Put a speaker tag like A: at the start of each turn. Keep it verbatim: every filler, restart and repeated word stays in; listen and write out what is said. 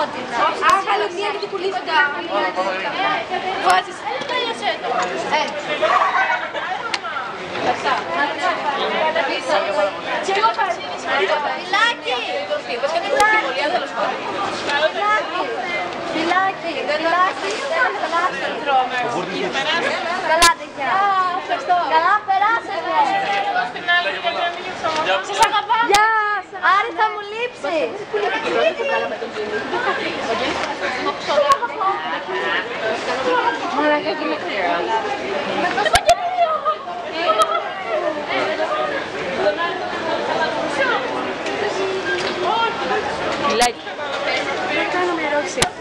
A: πρότεινα. Άχαλε μία και την πουλήθηκα. Βάζεις. Τέλειωσε το. Φιλάκι! Φιλάκι! Φιλάκι! Καλά, παιδιά. Καλά, περάσετε. Σας αγαπάω. Γεια σας. Άρη, θα μου λείψεις. Μαλάκα και με Φιλάκι. Κάνω με ερώτηση.